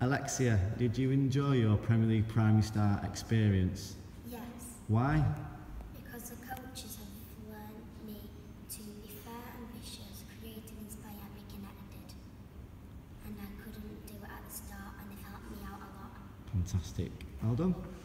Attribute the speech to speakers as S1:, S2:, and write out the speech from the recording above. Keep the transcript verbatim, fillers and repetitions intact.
S1: Alexia, did you enjoy your Premier League Primary Star experience?
S2: Yes.
S1: Why?
S2: Because the coaches have learned me to be fair, ambitious, creative, inspired, be connected. And I couldn't do it at the start, and they've helped me out a lot.
S1: Fantastic. Well done.